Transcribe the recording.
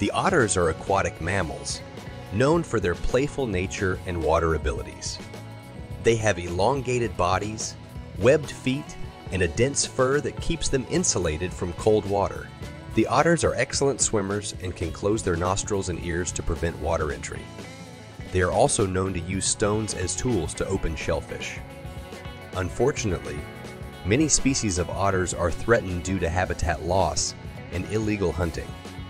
The otters are aquatic mammals, known for their playful nature and water abilities. They have elongated bodies, webbed feet, and a dense fur that keeps them insulated from cold water. The otters are excellent swimmers and can close their nostrils and ears to prevent water entry. They are also known to use stones as tools to open shellfish. Unfortunately, many species of otters are threatened due to habitat loss and illegal hunting.